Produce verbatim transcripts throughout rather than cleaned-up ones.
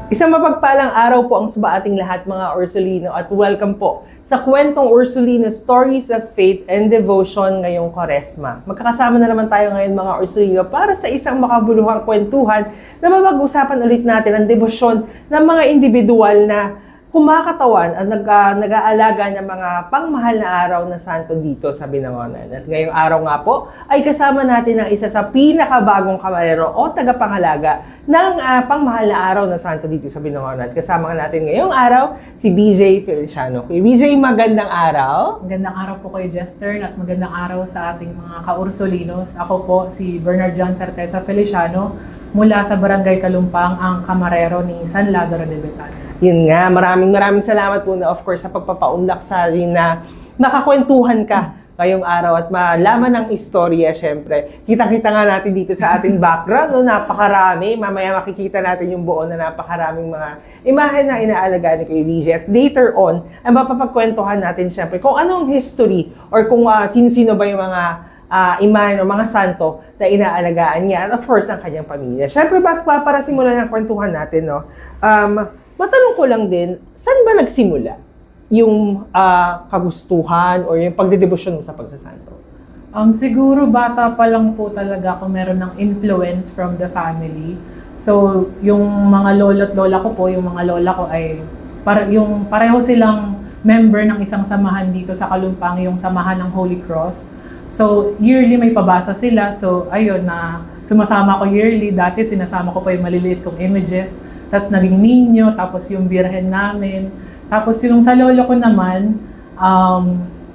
Isang mapagpalang araw po ang suba ating lahat mga Ursulino at welcome po sa Kwentong Ursulino Stories of Faith and Devotion ngayong Kwaresma. Magkakasama na naman tayo ngayon mga Ursulino para sa isang makabuluhang kwentuhan na mapag-usapan ulit natin ang debosyon ng mga individual na kumakatawan at nag, uh, nag-aalaga ng mga pangmahal na araw na santo dito sa Binangonan. At ngayong araw nga po ay kasama natin ang isa sa pinakabagong kamarero o tagapangalaga ng uh, pangmahal na araw na santo dito sa Binangonan. Kasama natin ngayong araw si B J Feliciano. Kuya B J, magandang araw. Magandang araw po kay Jester at magandang araw sa ating mga ka-Ursulinos. Ako po si Bernard John Certeza Feliciano mula sa Barangay Kalumpang, ang kamarero ni San Lazaro de Betania. Yun nga, maraming maraming salamat po na of course sa pagpapaunlak sa rin na nakakwentuhan ka ngayong araw at malaman ng istorya syempre. Kita-kita nga natin dito sa ating background, no? Napakarami. Mamaya makikita natin yung buo na napakaraming mga imahe na inaalagaan ni Kuya B J. At later on, ay mapapagkwentuhan natin syempre kung anong history or kung uh, sino-sino ba yung mga Uh, imahe o mga santo na inaalagaan niya, and of course, ang kanyang pamilya. Siyempre, bakit pa para simulan ng kwentuhan natin, no? Um, matanong ko lang din, saan ba nagsimula yung uh, kagustuhan o yung pagdedebosyon mo sa pagsasanto? Um, siguro, bata pa lang po talaga ako meron ng influence from the family. So, yung mga lolo't lola ko po, yung mga lola ko ay, para, yung pareho silang member ng isang samahan dito sa Kalumpang, yung samahan ng Holy Cross. So, yearly may pabasa sila. So, ayun na sumasama ko yearly. Dati sinasama ko pa yung maliliit kong images. Tapos naging ninyo, tapos yung birhen namin. Tapos yung sa lolo ko naman, um,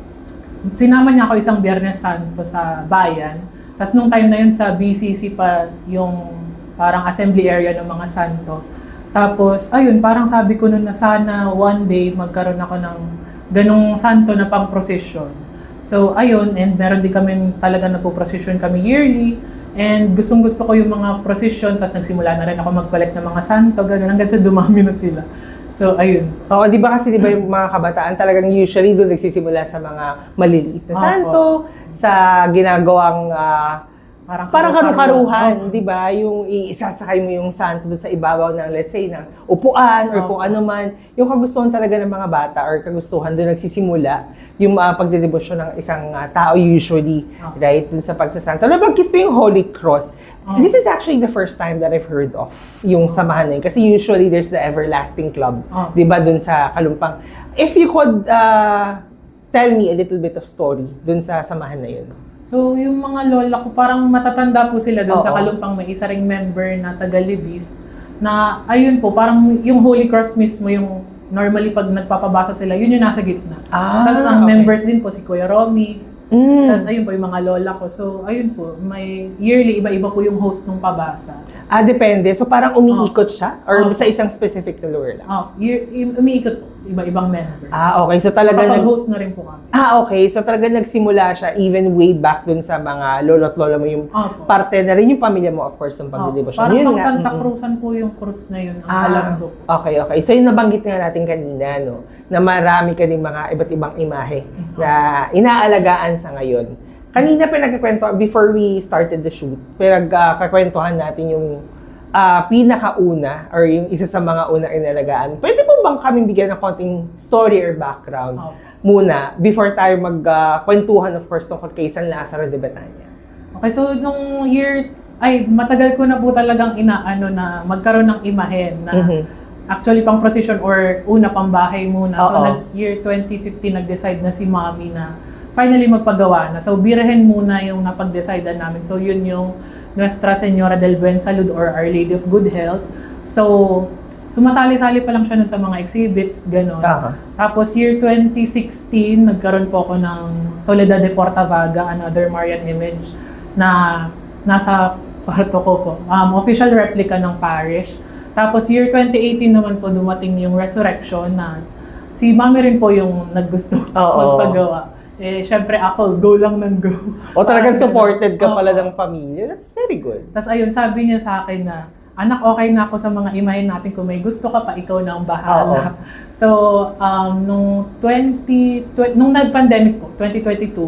sinama niya ako isang Biyernes Santo sa bayan. Tapos nung time na yun sa B C C pa yung parang assembly area ng mga santo. Tapos, ayun, parang sabi ko nun na sana one day magkaroon ako ng ganong santo na pang procession. So, ayun, and meron din kami talaga nagpo-procession kami yearly. And gustong-gusto ko yung mga procession, tapos nagsimula na rin ako mag-collect ng mga santo, gano'n, hanggang sa dumami na sila. So, ayun. Oo, di ba kasi di ba yung mga kabataan talagang usually doon nagsisimula sa mga maliliit na santo, oh, sa ginagawang uh, Parang, parang karu-karuhan, oh, di ba? Yung iisasakay mo yung santo doon sa ibabaw ng, let's say, ng upuan or oh, kung ano man. Yung kagustuhan talaga ng mga bata or kagustuhan doon nagsisimula yung uh, pagdedebosyon ng isang uh, tao usually, oh, right? Doon sa pagsasanto. Nabanggit po yung Holy Cross. Oh. This is actually the first time that I've heard of yung oh, samahan na yun. Kasi usually there's the Everlasting Club, oh, di ba? Doon sa Kalumpang. If you could uh, tell me a little bit of story doon sa samahan na yun. So, yung mga lola ko, parang matatanda po sila doon Oo. sa Kalumpang. May isa ring member na taga-Libis na, ayun po, parang yung Holy Cross mismo, yung normally pag nagpapabasa sila, yun yung nasa gitna. Ah, Tapos ang okay. members din po, si Kuya Romy. Mm. Tapos ayun po, yung mga lola ko. So, ayun po, may yearly, iba-iba po yung host ng pabasa. Ah, depende. So, parang umiikot oh, siya? Or oh, sa isang specific na lugar lang? Oh, year, umiikot po sa iba-ibang member. Ah, okay. So, talaga Kapag-host na rin po kami. Ah, okay. So, talaga nagsimula siya even way back dun sa mga lolo't lola mo, yung oh, parte na rin yung pamilya mo, of course, yung pagdedebosyon. Oh, parang yun pang nga. Santa Mm-hmm. Cruzan po yung cruise na yun, ang ah, alam ko. Okay, okay. So, yung nabanggit nga natin kanina, no, na marami ka din mga iba't ibang imahe mm-hmm. na inaalagaan sa ngayon. Kanina pinagkakwento, before we started the shoot, pinagkakwentuhan natin yung uh, pinakauna or yung isa sa mga unang inalagaan. Pwede po bang kaming bigyan ng konting story or background oh, muna before tayo magkwentuhan, uh, of course, tungkol kay San Lazaro de Betania? Okay, so nung year, ay matagal ko na po talagang inaano na magkaroon ng imahen na mm-hmm. actually pang procession or una pang bahay muna. So nag, year twenty fifteen nag-decide na si Mommy na finally magpagawa na. So, birhen muna yung napag-decidean namin. So, yun yung Nuestra Señora del Buen Salud or Our Lady of Good Health. So, sumasali-sali pa lang siya nun sa mga exhibits, gano'n. Uh-huh. Tapos, year twenty sixteen, nagkaroon po ako ng Soledad de Portavaga, another Marian image, na nasa kwarto ko po. Um, official replica ng parish. Tapos, year twenty eighteen naman po dumating yung Resurrection na si Mami rin po yung naggusto magpagawa. Eh, syempre ako, go lang ng go. O talagang supported ka pala ng pamilya. That's very good. Tapos ayun, sabi niya sa akin na, anak, okay na ako sa mga imahin natin. Kung may gusto ka pa, ikaw na ang bahala. Oo. So, um, nung twenty, twenty nung nag-pandemic po, twenty twenty-two,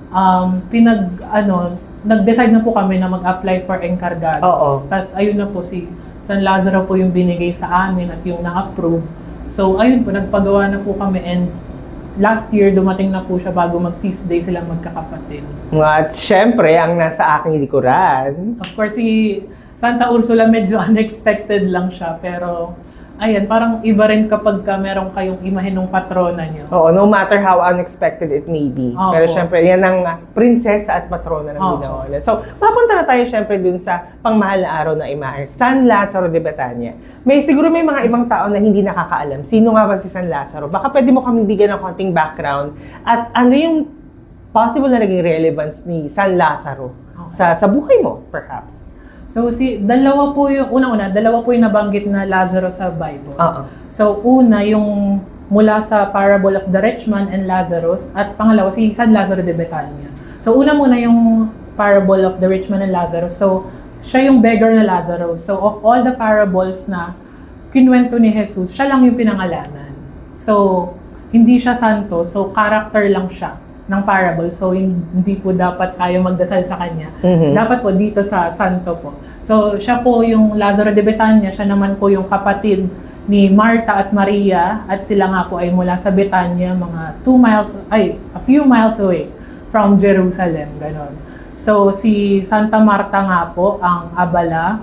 um, pinag, ano, nag-decide na po kami na mag-apply for encargados. Tapos ayun na po si San Lazaro po yung binigay sa amin at yung na-approve. So, ayun po, nagpagawa na po kami and last year, dumating na po siya bago mag-feast day silang magkakapatid. At syempre, ang nasa aking likuran. Of course, si Santa Ursula medyo unexpected lang siya, pero ayan, parang iba rin kapag ka meron kayong imahin ng patrona niyo. Oo, no matter how unexpected it may be. Opo. Pero syempre, yan ang prinsesa at patrona ng Opo. Binaola. So, mapunta na tayo syempre dun sa pangmahal na araw na imahe, San Lazaro de Betania. May siguro may mga ibang tao na hindi nakakaalam. Sino nga ba si San Lazaro? Baka pwede mo kami bigyan ng konting background at ano yung possible na naging relevance ni San Lazaro sa sa buhay mo, perhaps. So, si dalawa po yung, una-una, dalawa po yung nabanggit na Lazaro sa Bible. Oo. So, una, yung mula sa parable of the rich man and Lazarus, at pangalawa, si San Lazaro de Betania. So, una muna yung parable of the rich man and Lazarus. So, siya yung beggar na Lazarus. So, of all the parables na kinuwento ni Jesus, siya lang yung pinangalanan. So, hindi siya santo, so character lang siya ng parable. So, hindi po dapat tayo magdasal sa kanya. Mhm. Dapat po dito sa santo po. So, siya po yung Lazaro de Betania, siya naman po yung kapatid ni Marta at Maria, at sila nga po ay mula sa Betania, mga two miles, ay, a few miles away from Jerusalem, ganon. So, si Santa Marta nga po ang abala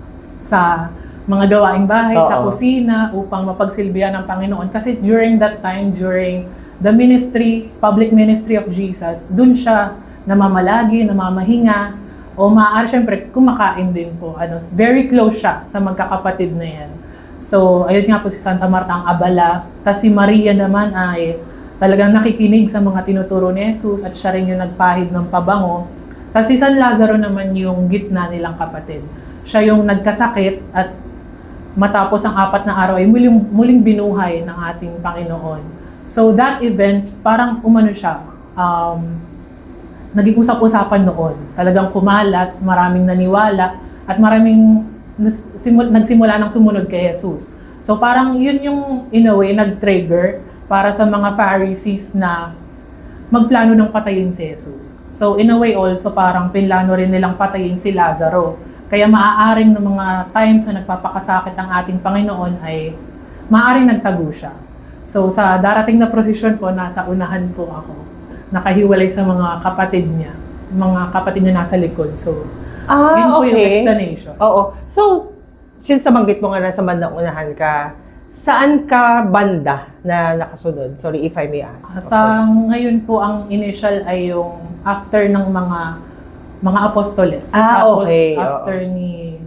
sa mga gawaing bahay, sa Oo. kusina, upang mapagsilbihan ng Panginoon. Kasi during that time, during the ministry, public ministry of Jesus, dun siya namamalagi, namamahinga, o maaari syempre kumakain din po. Ano, very close siya sa magkakapatid na yan. So, ayun nga po si Santa Marta ang abala. Tapos si Maria naman ay talagang nakikinig sa mga tinuturo ni Jesus at siya rin yung nagpahid ng pabango. Tapos si San Lazaro naman yung gitna nilang kapatid. Siya yung nagkasakit at matapos ang apat na araw ay muling, muling binuhay ng ating Panginoon. So that event, parang umano siya, um, naging usap-usapan noon. Talagang kumalat, maraming naniwala, at maraming simul- nagsimula ng sumunod kay Jesus. So parang yun yung, in a way, nag-trigger para sa mga Pharisees na magplano ng patayin si Jesus. So in a way also, parang pinlano rin nilang patayin si Lazaro. Kaya maaaring ng mga times na nagpapakasakit ang ating Panginoon ay maaaring nagtago siya. So, sa darating na prosesyon po, nasa unahan po ako. Nakahiwalay sa mga kapatid niya. Mga kapatid niya nasa likod. So, Ah, yun po okay. yung explanation. Oo. So, since nabanggit mo nga nasa bandang unahan ka, saan ka banda na nakasunod? Sorry if I may ask. of Sa course. ngayon po, ang initial ay yung after ng mga mga apostoles. Ah, Tapos, okay. after Oo. ni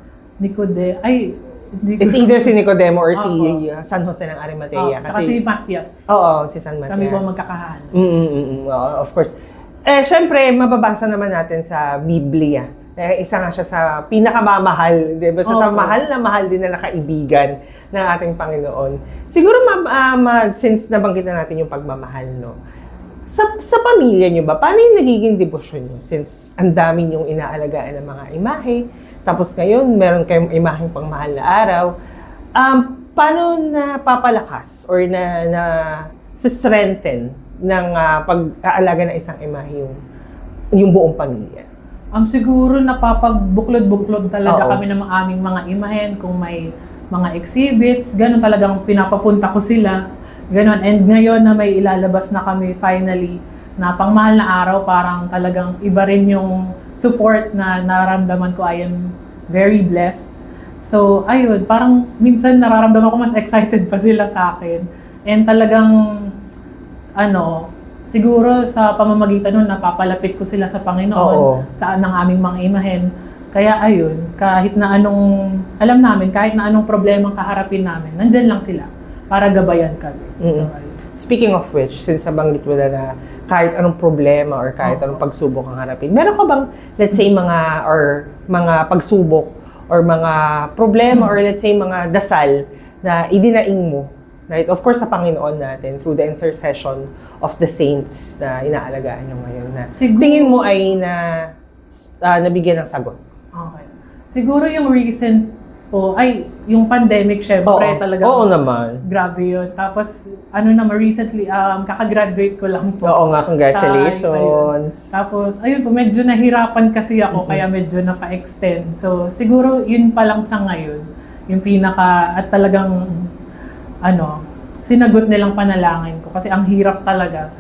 Nicode, ay, hindi ko- It's either si Nicodemo or si Opo. uh, San Jose ng Arimatea. Oh, tsaka si Matias. Oo, si San Matias. Kami po magkakahan. Mm-mm, oo, of course. Eh, syempre, mababasa naman natin sa Biblia. Eh, isa nga siya sa pinakamamahal, di ba? Sa, sa Opo. mahal na mahal din na nakaibigan ng ating Panginoon. Siguro, ma- ah, ma- since nabanggit na natin yung pagmamahal, no? Sa, sa pamilya nyo ba, paano yung nagiging debosyon nyo? Since ang dami nyong inaalagaan ng mga imahe, tapos ngayon, meron kayong imaheng pangmahal na araw, um, paano napapalakas or na, na strengthen ng uh, pag-aalaga ng isang imahe yung, yung buong pamilya? Um, siguro napapagbuklod-buklod talaga Oo. kami ng mga aming mga imahen, kung may mga exhibits, ganun talagang pinapapunta ko sila. Ganon. And ngayon na may ilalabas na kami finally na pangmahal na araw, parang talagang iba rin yung support na nararamdaman ko. I am very blessed. So, ayun, parang minsan nararamdaman ko mas excited pa sila sa akin. And talagang, ano, siguro sa pamamagitan nun, napapalapit ko sila sa Panginoon, Oo. sa ng aming mga imahen. Kaya ayun, kahit na anong, alam namin, kahit na anong problema kaharapin namin, nandyan lang sila para gabayan kami. So, Mm. ayun. Speaking of which, since nabanggit mo na na kahit anong problema or kahit Oo. anong pagsubok ang harapin, meron ka bang, let's say, mga or mga pagsubok or mga problema or let's say, mga dasal na idinaing mo, right? Of course, sa Panginoon natin through the intercession of the saints na inaalagaan nyo ngayon na Siguro- tingin mo ay na ah, nabigyan ng sagot. Okay. Siguro yung recent O, ay, yung pandemic, syempre, Oo, talaga. oo naman. Grabe yun. Tapos, ano naman, recently, um, kakagraduate ko lang po. Oo nga, congratulations. Sa, ayun. Tapos, ayun po, medyo nahirapan kasi ako, mm-hmm. kaya medyo napa-extend. So, siguro, yun pa lang sa ngayon. Yung pinaka, at talagang, ano, sinagot nilang panalangin ko. Kasi ang hirap talaga.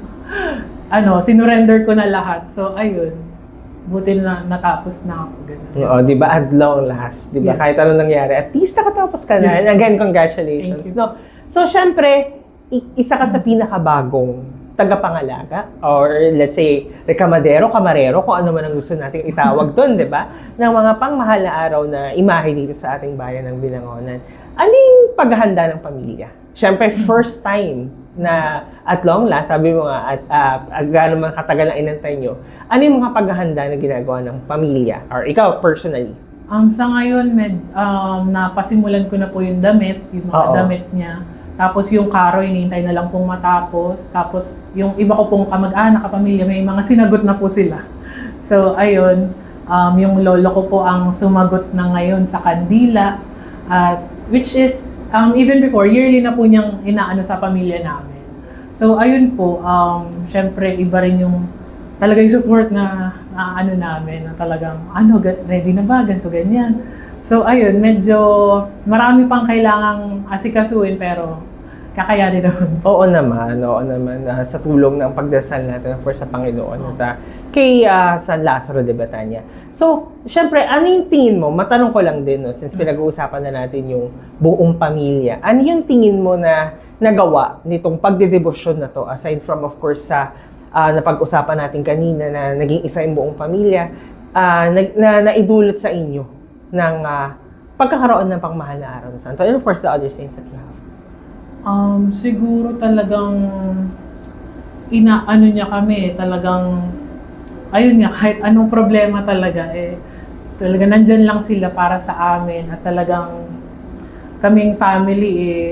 ano, sinurrender ko na lahat. So, ayun. Buti na natapos na ako. Ganun. Oo, di ba? At long last. Di ba? Yes. Kahit ano nangyari. At least nakatapos ka na. Yes. And again, congratulations. No? So, syempre, isa ka sa pinakabagong tagapangalaga or let's say, rekamadero, kamarero, kung ano man ang gusto nating itawag doon, di ba? Ng mga pangmahal na araw na imahe dito sa ating bayan ng Binangonan. Ano yung paghahanda ng pamilya? Syempre, first time na at long last, sabi mo nga, at uh, gano'n man katagal na inantay nyo, ano yung mga paghahanda na ginagawa ng pamilya? Or ikaw, personally? Um, sa ngayon, med, um, napasimulan ko na po yung damit, yung mga Oo. damit niya. Tapos yung karo, inintay na lang pong matapos. Tapos yung iba ko pong kamag-anak, kapamilya, may mga sinagot na po sila. So, ayun, um, yung lolo ko po ang sumagot na ngayon sa kandila. At, which is, Um, even before, yearly na po niyang inaano sa pamilya namin. So, ayun po, um, syempre, iba rin yung talaga yung support na, na ano namin, na talagang, ano, ready na ba, ganito, ganyan. So, ayun, medyo marami pang kailangang asikasuin, pero kakayanin naman. Oo naman, oo naman. Uh, sa tulong ng pagdasal natin, of course, sa Panginoon. Oh. At, uh, kay uh, San Lazaro de Betania. So, syempre, ano yung tingin mo? Matanong ko lang din, no, since pinag-uusapan na natin yung buong pamilya. Ano yung tingin mo na nagawa nitong pagdedebosyon na to? Aside from, of course, sa uh, napag-usapan natin kanina na naging isa yung buong pamilya, uh, na, na naidulot sa inyo ng uh, pagkakaroon ng pangmahal na araw ng Santo. And of course, the other saints that you have. Um, siguro talagang inaano niya kami, talagang ayun nga, kahit anong problema talaga, eh, talaga nandyan lang sila para sa amin at talagang kaming family, eh,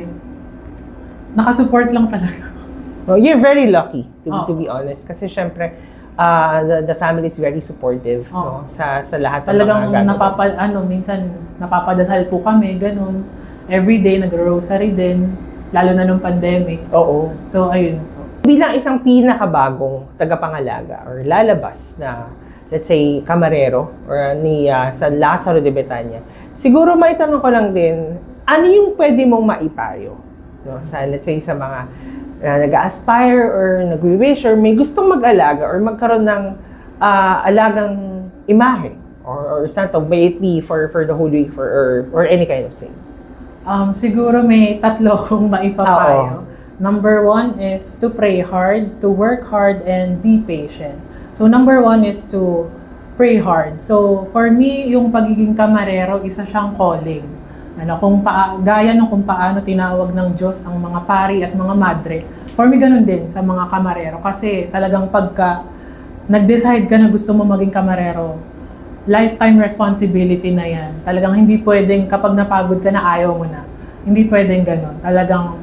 nakasupport lang talaga. Well, you're very lucky, to, oh. to be honest. Kasi syempre, uh, the, the family is very supportive oh. no, sa, sa lahat ng talagang mga gano'n. napapa, ano, minsan napapadasal po kami, ganun. Everyday, nag-rosary din, lalo na nung pandemic. Oo. So, ayun. Bilang isang pinakabagong tagapangalaga or lalabas na, let's say, kamarero or ni uh, sa Lazaro de Betania, siguro maitanong ko lang din, ano yung pwede mong maipayo? No? Sa, let's say, sa mga uh, nag-aspire or nag-wish or may gustong mag-alaga or magkaroon ng uh, alagang imahe or, or santo, may it be for, for the Holy Week or, or, or any kind of saint? Um, siguro may tatlo kong maipapayo. Oo. Number one is to pray hard, to work hard, and be patient. So, number one is to pray hard. So, for me, yung pagiging kamarero, isa siyang calling. Ano, kung pa, gaya ng kung paano tinawag ng Diyos ang mga pari at mga madre. For me, ganun din sa mga kamarero. Kasi talagang pagka nag-decide ka na gusto mo maging kamarero, lifetime responsibility na yan. Talagang hindi pwedeng kapag napagod ka na, ayaw mo na. Hindi pwedeng ganun. Talagang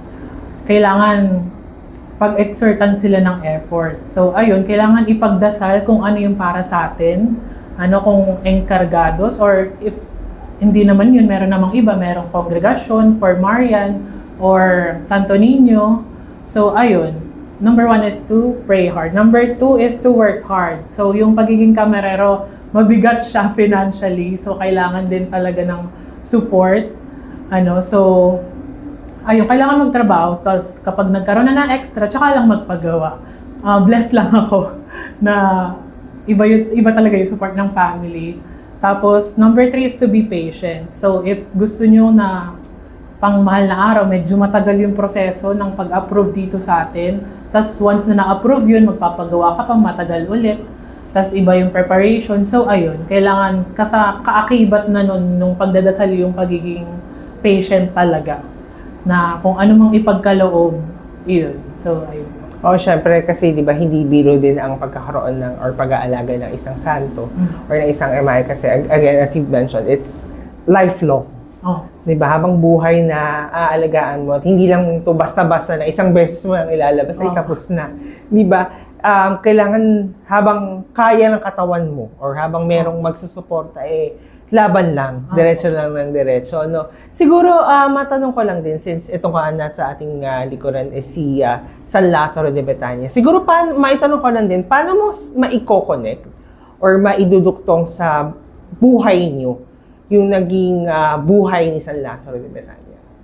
kailangan pag-exertan sila ng effort. So, ayun, kailangan ipagdasal kung ano yung para sa atin. Ano kung encargados or if hindi naman yun, meron namang iba, merong kongregasyon for Marian or Santo Niño. So, ayun. Number one is to pray hard. Number two is to work hard. So, yung pagiging kamerero, mabigat siya financially. So, kailangan din talaga ng support. Ano, so, ayun, kailangan magtrabaho. So, kapag nagkaroon na ng extra, tsaka lang magpagawa. Uh, blessed lang ako na iba, yun, iba talaga yung support ng family. Tapos, number three is to be patient. So, if gusto nyo na pang mahal na araw, medyo matagal yung proseso ng pag-approve dito sa atin. Tapos, once na na-approve yun, magpapagawa ka pa, matagal ulit. Tapos, iba yung preparation. So, ayun, kailangan kasa, kaakibat na nun nung pagdadasal yung pagiging patient talaga. Na kung ano mang ipagkaloob, yun. So, ayun. Oh, syempre kasi 'di ba hindi biro din ang pagkakaroon ng or pag-aalaga ng isang santo mm. or ng isang imahe kasi again as you mentioned, it's lifelong. Oh. 'Di ba? Habang buhay na aalagaan mo at hindi lang to basta-basta na isang beses mo lang ilalabas oh. ay kapos na. 'Di ba? Um, kailangan habang kaya ng katawan mo or habang merong magsusuporta eh laban lang, Ah, diretso lang ng diretso, no? Siguro, ah, matanong ko lang din, since itong ka nasa ating ah, likuran is si ah, San Lazaro de Betania. Siguro, paano, maitanong ko lang din, paano mo s- maiko-connect or maiduduktong sa buhay niyo yung naging ah, buhay ni San Lazaro de Betania?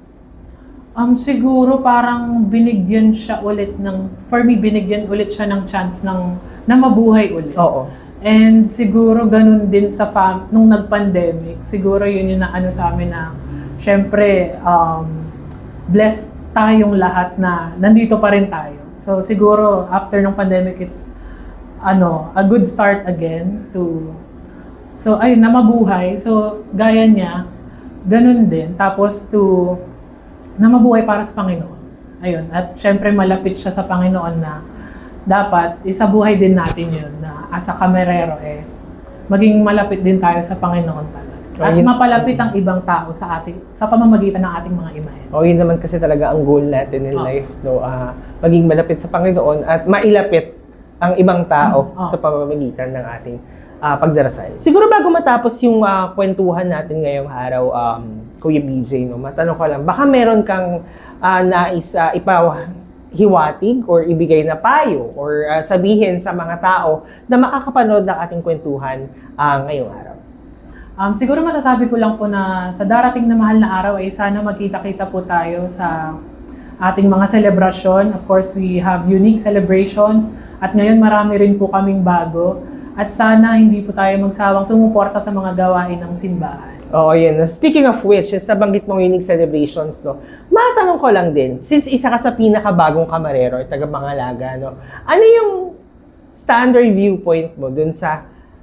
Um, siguro parang binigyan siya ulit ng, for me, binigyan ulit siya ng chance ng, na mabuhay ulit. Oo. And siguro ganun din sa fam, nung nag-pandemic, siguro yun yung na ano sa amin na, syempre, um, blessed tayong lahat na nandito pa rin tayo. So siguro, after ng pandemic, it's, ano, a good start again to, so ayun, na mabuhay. So, gaya niya, ganun din. Tapos to, na mabuhay para sa Panginoon. Ayun. At syempre malapit siya sa Panginoon na dapat isabuhay din natin yun na as a kamerero eh maging malapit din tayo sa Panginoon talaga. At Ayun. mapalapit ang ibang tao sa ating sa pamamagitan ng ating mga imahen. O, yun naman kasi talaga ang goal natin in Oh. life, no? Ah, maging malapit sa Panginoon at mailapit ang ibang tao Oh. sa pamamagitan ng ating ah, pagdarasal. Siguro bago matapos yung ah, kwentuhan natin ngayong araw, um, Kuya B J, no? Matanong ko lang, baka meron kang ah, nais uh, ipahiwatig or ibigay na payo or ah, sabihin sa mga tao na makakapanood ng ating kwentuhan ah, ngayong araw? Um, siguro masasabi ko lang po na sa darating na mahal na araw ay sana magkita-kita po tayo sa ating mga selebrasyon. Of course, we have unique celebrations at ngayon marami rin po kaming bago. At sana hindi po tayo magsawang sumuporta sa mga gawain ng simbahan. Oo, yun. Speaking of which, since nabanggit mong unique celebrations, no, matanong ko lang din, since isa ka sa pinakabagong kamarero, taga Mangalaga, no, ano yung standard viewpoint mo dun sa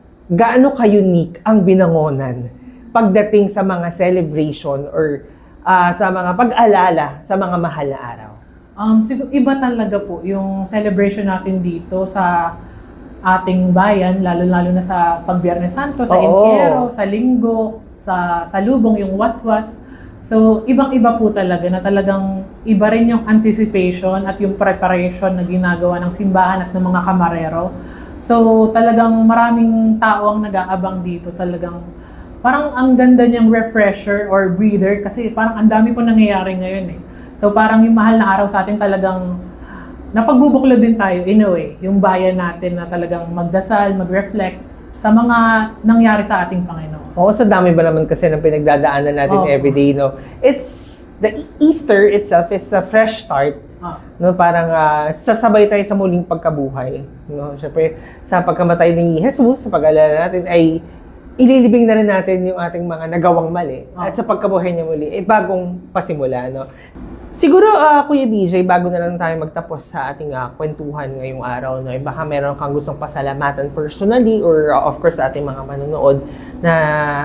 gaano ka-unique ang binangonan pagdating sa mga celebration or ah, sa mga pag-alala sa mga mahal na araw? Um, siguro, iba talaga po yung celebration natin dito sa ating bayan, lalo-lalo na sa Pagbiyernes Santo, sa Oo. Entierro, sa Linggo, sa Salubong, yung waswas. So, ibang-iba po talaga na talagang iba rin yung anticipation at yung preparation na ginagawa ng simbahan at ng mga kamarero. So, talagang maraming tao ang nag-aabang dito. Talagang parang ang ganda niyang refresher or breather kasi parang ang dami po nangyayari ngayon eh. So, parang yung mahal na araw sa atin talagang napagbubuklod din tayo in a way, yung bayan natin na talagang magdasal, mag-reflect sa mga nangyari sa ating Panginoon. Oo, sa dami ba naman kasi ng pinagdadaanan natin Oo. everyday, no? It's, the Easter itself is a fresh start. Ah. No, parang ah, sasabay tayo sa muling pagkabuhay. No? Siyempre, sa pagkamatay ni Jesus, sa pag-alala natin, ay ililibing na rin natin yung ating mga nagawang mali. Oh. At sa pagkabuhay niya muli, eh, bagong pasimula. No? Siguro, ah, Kuya B J, bago na lang tayo magtapos sa ating ah, kwentuhan ngayong araw, no, eh, baka meron kang gustong pasalamatan personally or ah, of course sa ating mga manonood na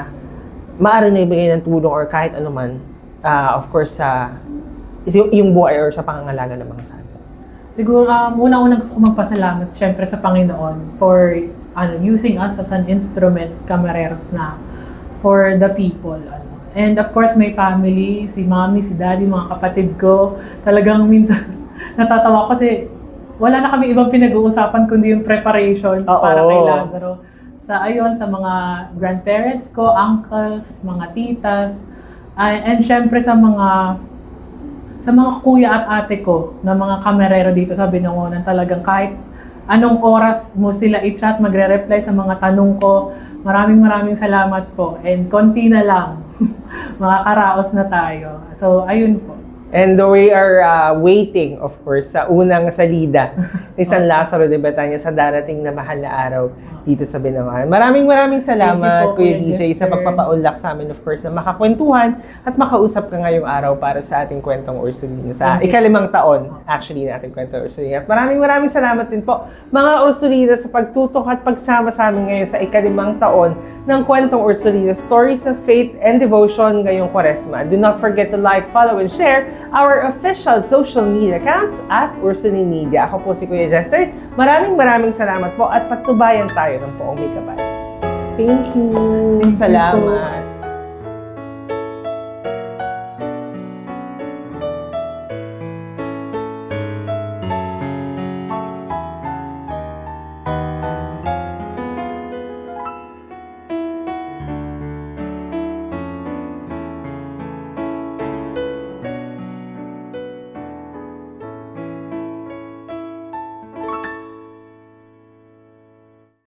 maaari na ibigay ng tulong or kahit anuman, ah, of course, sa yung, yung buhay or sa pangangalaga ng mga santo. Siguro, um, unang-unang gusto ko magpasalamat siyempre sa Panginoon for ano, using us as an instrument, kamareros na, for the people. Ano. And of course, my family, si mommy, si daddy, mga kapatid ko, talagang minsan natatawa ko kasi wala na kami ibang pinag-uusapan kundi yung preparations Oo. para kay Lazaro. Sa ayon, sa mga grandparents ko, uncles, mga titas, uh, and syempre sa mga sa mga kuya at ate ko na mga kamerero dito sa Binangonan, talagang kahit anong oras mo sila i-chat, magre-reply sa mga tanong ko. Maraming maraming salamat po. And konti na lang, makakaraos na tayo. So, ayun po. And we are uh, waiting, of course, sa unang salida ni San Lazaro de Betania sa darating na mahal na araw dito sa Binangonan. Maraming maraming salamat, Thank you po, Kuya Kuya D J, sa Jester. pagpapaunlak sa amin, of course, na makakwentuhan at makausap ka ngayong araw para sa ating kwentong Ursulina. Sa Thank you. ikalimang taon, actually, na ating kwentong Ursulina. At maraming maraming salamat din po, mga Ursulina, sa pagtutok at pagsama sa amin ngayon sa ikalimang taon ng kwentong Ursulina, Stories of Faith and Devotion ngayong Kwaresma. Do not forget to like, follow, and share our official social media accounts at Ursulina Media. Ako po si Kuya Jester. Maraming maraming salamat po at patnubayan tayo ng poong may kapal. Thank you. Thank you po. Salamat.